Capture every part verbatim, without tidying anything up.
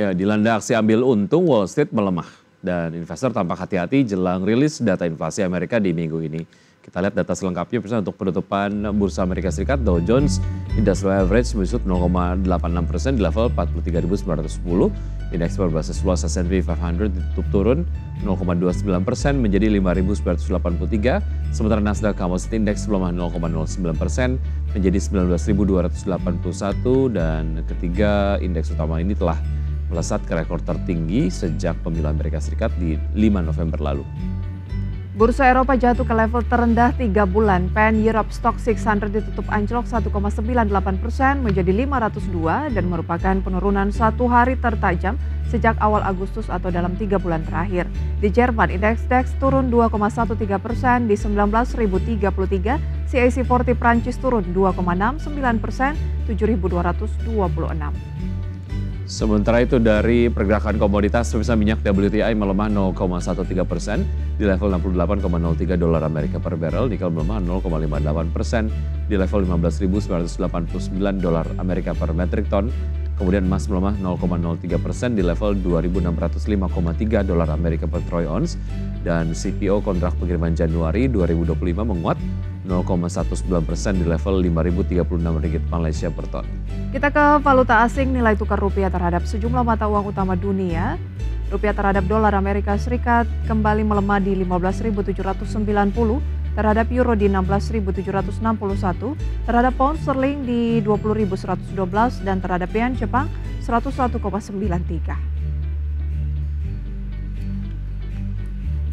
Ya, dilanda aksi ambil untung, Wall Street melemah dan investor tampak hati-hati jelang rilis data inflasi Amerika di minggu ini. Kita lihat data selengkapnya bersama untuk penutupan Bursa Amerika Serikat. Dow Jones Industrial Average menyusut nol koma delapan enam persen di level empat puluh tiga ribu sembilan ratus sepuluh. Indeks berbasis luas S and P lima ratus ditutup turun nol koma dua sembilan persen menjadi lima ribu sembilan ratus delapan puluh tiga. Sementara Nasdaq Composite Index melemah nol koma nol sembilan persen menjadi sembilan belas ribu dua ratus delapan puluh satu. Dan ketiga indeks utama ini telah melesat ke rekor tertinggi sejak pemilu Amerika Serikat di lima November lalu. Bursa Eropa jatuh ke level terendah tiga bulan. Pan Europe Stock enam ratus ditutup anjlok satu koma sembilan delapan persen menjadi lima ratus dua dan merupakan penurunan satu hari tertajam sejak awal Agustus atau dalam tiga bulan terakhir. Di Jerman, indeks DAX turun dua koma tiga belas persen di sembilan belas ribu tiga puluh tiga. C A C empat puluh Prancis turun dua koma enam sembilan persen, tujuh ribu dua ratus dua puluh enam. Sementara itu dari pergerakan komoditas, pemirsa minyak W T I melemah nol koma tiga belas persen di level enam puluh delapan koma nol tiga dolar Amerika per barrel, nikel melemah nol koma lima delapan persen di level lima belas ribu sembilan ratus delapan puluh sembilan dolar Amerika per metric ton. Kemudian emas melemah nol koma nol tiga persen di level dua ribu enam ratus lima koma tiga dolar Amerika per troy ounce dan C P O kontrak pengiriman Januari dua ribu dua puluh lima menguat nol koma sembilan belas persen di level lima ribu tiga puluh enam ringgit Malaysia per ton. Kita ke valuta asing, nilai tukar rupiah terhadap sejumlah mata uang utama dunia. Rupiah terhadap dolar Amerika Serikat kembali melemah di lima belas ribu tujuh ratus sembilan puluh, terhadap euro di enam belas ribu tujuh ratus enam puluh satu, terhadap pound sterling di dua puluh ribu seratus dua belas dan terhadap yen Jepang seratus satu koma sembilan tiga.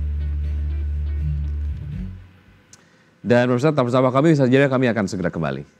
Dan pemirsa tetap bersama kami, saja kami akan segera kembali.